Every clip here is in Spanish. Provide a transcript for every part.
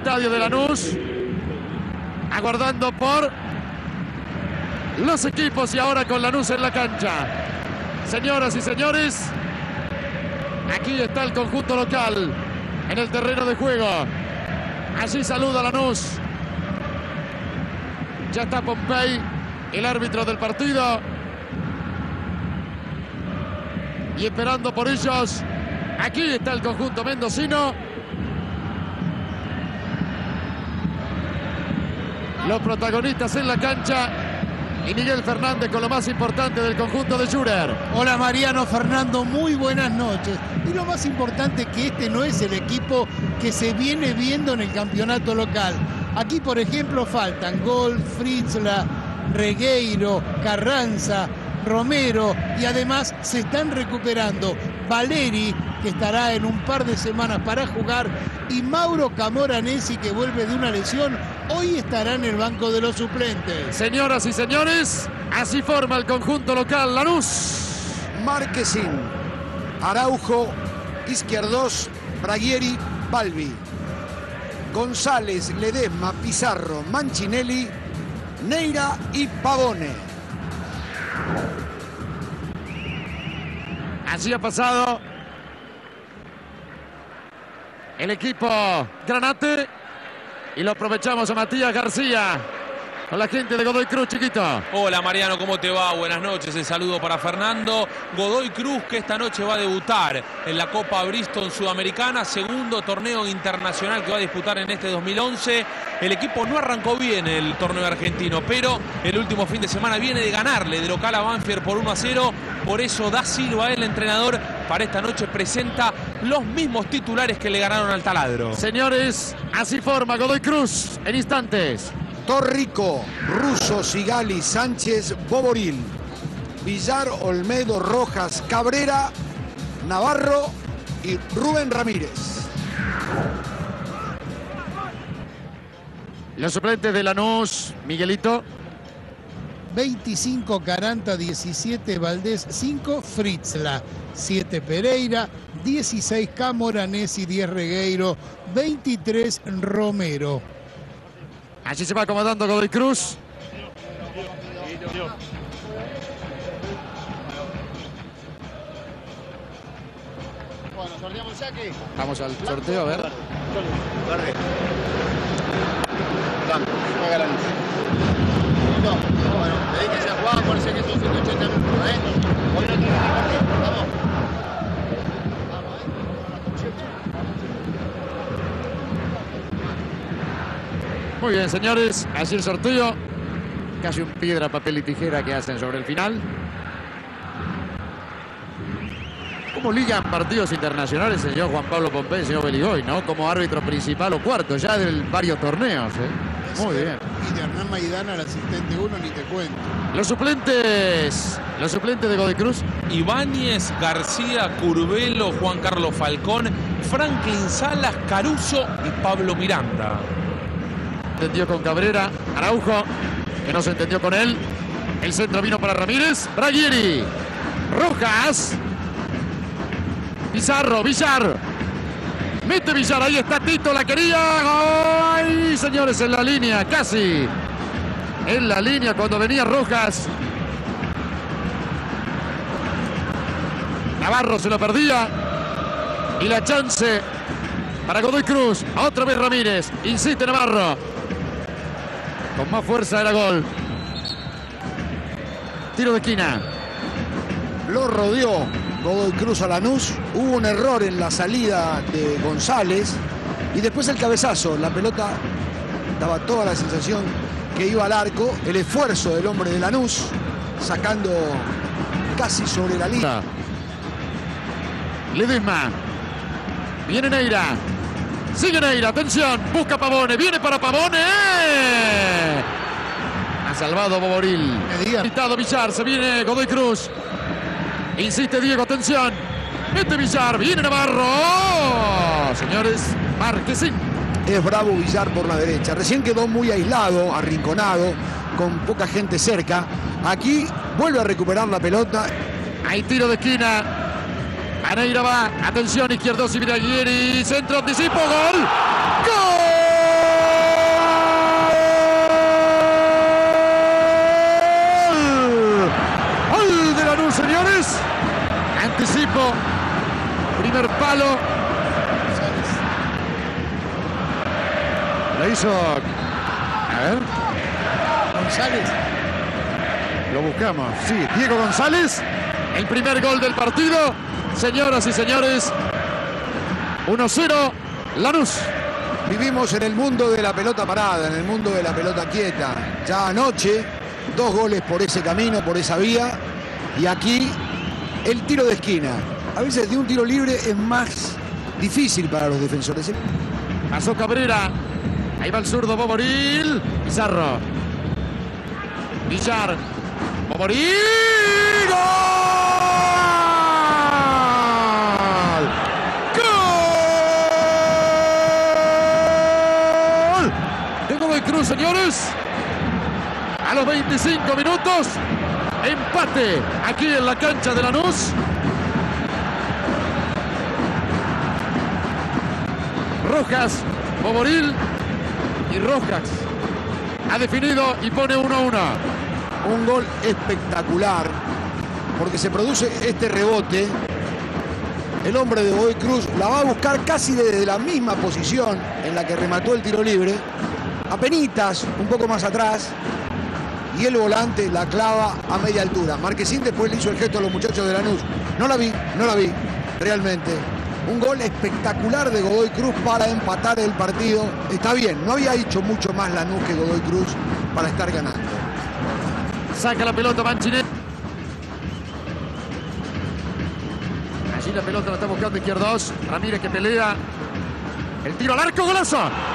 estadio de Lanús, aguardando por los equipos y ahora con Lanús en la cancha. Señoras y señores, aquí está el conjunto local en el terreno de juego. Allí saluda Lanús. Ya está Pompey, el árbitro del partido. Y esperando por ellos, aquí está el conjunto mendocino. Los protagonistas en la cancha y Miguel Fernández con lo más importante del conjunto de Jürer. Hola Mariano, Fernando, muy buenas noches. Y lo más importante es que este no es el equipo que se viene viendo en el campeonato local. Aquí, por ejemplo, faltan Gol, Fritzla, Regueiro, Carranza, Romero y además se están recuperando Valeri, que estará en un par de semanas para jugar, y Mauro Camoranesi, que vuelve de una lesión, hoy estará en el banco de los suplentes. Señoras y señores, así forma el conjunto local Lanús. Marquesín, Araujo, Izquierdos, Braguieri, Balbi, González, Ledesma, Pizarro, Manchinelli, Neira y Pavone. Así ha pasado el equipo Granate y lo aprovechamos a Matías García con la gente de Godoy Cruz, chiquito. Hola Mariano, ¿cómo te va? Buenas noches, el saludo para Fernando. Godoy Cruz, que esta noche va a debutar en la Copa Bristol Sudamericana, segundo torneo internacional que va a disputar en este 2011. El equipo no arrancó bien el torneo argentino, pero el último fin de semana viene de ganarle de local a Banfield por 1-0. Por eso Da Silva, el entrenador, para esta noche presenta los mismos titulares que le ganaron al Taladro. Señores, así forma Godoy Cruz en instantes. Torrico, Russo, Sigali, Sánchez, Boboril, Villar, Olmedo, Rojas, Cabrera, Navarro y Rubén Ramírez. Los suplentes de Lanús, Miguelito. 25 Caranta, 17 Valdés, 5 Fritzla, 7 Pereira, 16 Camoranesi, 10 Regueiro, 23 Romero. Allí se va acomodando Godoy Cruz. Bueno, sorteamos el saque. Vamos al sorteo, a ver. Juega Lanús. No, bueno, pedí que sea jugado, parece que son 180 minutos, Hoy no tiene que partir, vamos. Muy bien, señores, así el sorteo. Casi un piedra, papel y tijera que hacen sobre el final. ¿Cómo ligan partidos internacionales el señor Juan Pablo Pompey, el señor Beligoy, ¿no? Como árbitro principal o cuarto ya de varios torneos, ¿eh? Muy bien. Y de Hernán Maidana, el asistente 1, ni te cuento. Los suplentes de Godoy Cruz. Ibáñez, García, Curvelo, Juan Carlos Falcón, Franklin Salas, Caruso y Pablo Miranda. Entendió con Cabrera, Araujo, que no se entendió con él. El centro vino para Ramírez, Braguieri, Rojas, Pizarro, Villar. Mete Villar, ahí está Tito, la quería. ¡Ay, señores, en la línea, casi! En la línea cuando venía Rojas. Navarro se lo perdía. Y la chance para Godoy Cruz. Otra vez Ramírez, insiste Navarro. Con más fuerza era gol. Tiro de esquina. Lo rodeó Godoy Cruz a Lanús. Hubo un error en la salida de González. Y después el cabezazo. La pelota daba toda la sensación que iba al arco. El esfuerzo del hombre de Lanús, sacando casi sobre la línea. Ledesma. Viene Neira. Sigue Neira, atención, busca Pavone, viene para Pavone. Ha salvado Boboril. Invitado Villar, se viene Godoy Cruz. Insiste Diego, atención. Mete Villar, viene Navarro. Señores, Marquesín. Es bravo Villar por la derecha. Recién quedó muy aislado, arrinconado, con poca gente cerca. Aquí vuelve a recuperar la pelota. Hay tiro de esquina. Aneira va, atención, Izquierdos y Braguieri, centro, anticipo, gol. ¡Gol! palo. Le hizo... A ver. González. Lo buscamos. Sí, Diego González. El primer gol del partido. Señoras y señores. 1-0. Lanús. Vivimos en el mundo de la pelota parada, en el mundo de la pelota quieta. Ya anoche, 2 goles por ese camino, por esa vía. Y aquí, el tiro de esquina. A veces de un tiro libre es más difícil para los defensores. Pasó Cabrera. Ahí va el zurdo Boboril. Pizarro. Villar. Boboril. ¡Gol! ¡Gol! De Godoy Cruz, señores. A los 25 minutos. Empate aquí en la cancha de Lanús. Rojas, Boboril y Rojas ha definido y pone 1-1. Un gol espectacular, porque se produce este rebote. El hombre de Godoy Cruz la va a buscar casi desde la misma posición en la que remató el tiro libre, apenitas, un poco más atrás, y el volante la clava a media altura. Marquesín después le hizo el gesto a los muchachos de Lanús. No la vi, realmente. Un gol espectacular de Godoy Cruz para empatar el partido. Está bien, no había hecho mucho más Lanús que Godoy Cruz para estar ganando. Saca la pelota Manchinet. Allí la pelota la está buscando Izquierdos. Ramírez que pelea. El tiro al arco, golazo.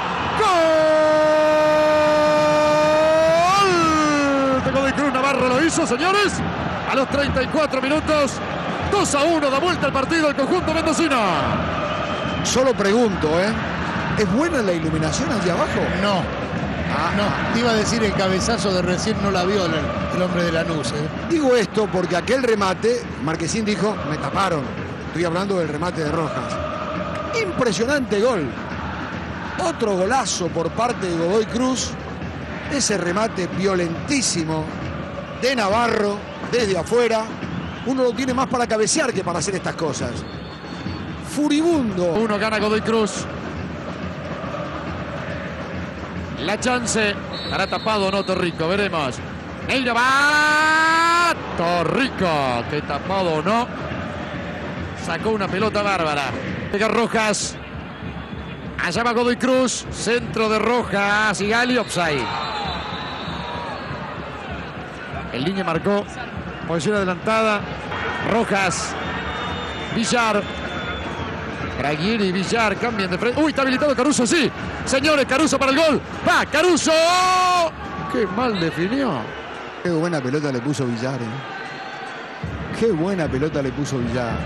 ¡Gol! De Godoy Cruz, Navarro lo hizo, señores. A los 34 minutos. 2-1, da vuelta el partido el conjunto mendocino. Solo pregunto, ¿es buena la iluminación allí abajo? No. No, te iba a decir el cabezazo de recién no la vio el hombre de Lanús. Digo esto porque aquel remate, Marquesín dijo, me taparon. Estoy hablando del remate de Rojas. Impresionante gol. Otro golazo por parte de Godoy Cruz. Ese remate violentísimo de Navarro desde afuera. Uno lo tiene más para cabecear que para hacer estas cosas. Furibundo. 1 gana Godoy Cruz. La chance. ¿Estará tapado o no Torrico? Veremos. Neira va. Torrico. Que tapado o no. Sacó una pelota bárbara. Pega Rojas. Allá va Godoy Cruz. Centro de Rojas. Y Gali offside. El línea marcó. Posición adelantada. Rojas. Villar. Braguieri y Villar cambian de frente. Uy, está habilitado Caruso, sí. Señores, Caruso para el gol. Va, Caruso. Qué mal definió. Qué buena pelota le puso Villar. Qué buena pelota le puso Villar.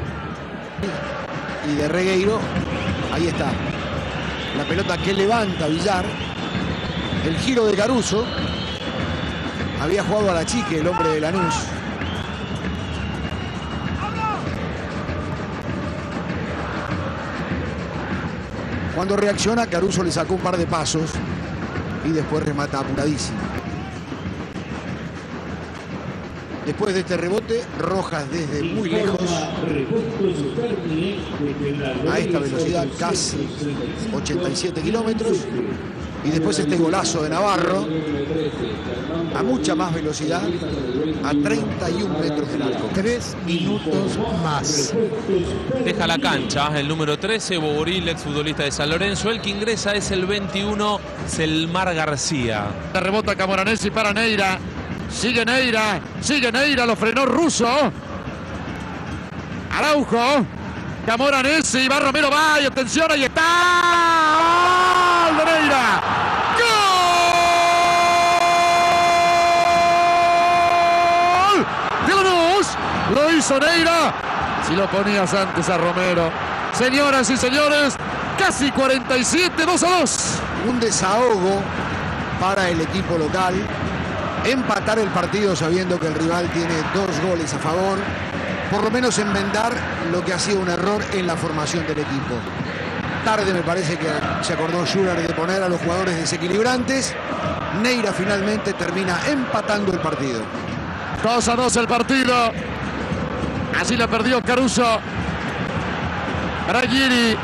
Y de Regueiro, ahí está. La pelota que levanta Villar. El giro de Caruso. Había jugado a la chique el hombre de Lanús. Cuando reacciona, Caruso le sacó un par de pasos y después remata apuradísimo. Después de este rebote, Rojas desde muy lejos, a esta velocidad, casi 87 kilómetros. Y después este golazo de Navarro, a mucha más velocidad, a 31 metros del arco. 3 minutos más. Deja la cancha el número 13, Boboril, exfutbolista de San Lorenzo. El que ingresa es el 21, Selmar García. La rebota Camoranesi para Neira. Sigue Neira, lo frenó Russo. Araujo. Camoranesi, va Romero, va y atención, ahí está. ¡Gol de Neira! ¡Gol! ¡De Lanús! Lo hizo Neira. Si lo ponías antes a Romero. Señoras y señores, casi 47, 2-2. Un desahogo para el equipo local. Empatar el partido sabiendo que el rival tiene 2 goles a favor. Por lo menos enmendar lo que ha sido un error en la formación del equipo. Tarde me parece que se acordó Schuller de poner a los jugadores desequilibrantes. Neira finalmente termina empatando el partido. 2-2 el partido. Así la perdió Caruso. Braghini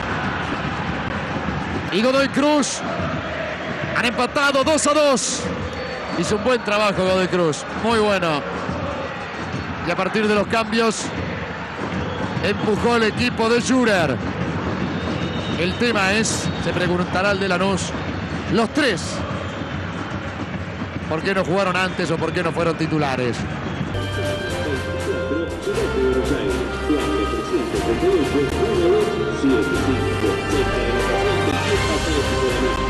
y Godoy Cruz han empatado 2-2. Hizo un buen trabajo Godoy Cruz, muy bueno. Y a partir de los cambios empujó el equipo de Jürer. El tema es, se preguntará el de Lanús, los tres, ¿por qué no jugaron antes o por qué no fueron titulares? Ciudad de Buenos Aires, 4-358-975.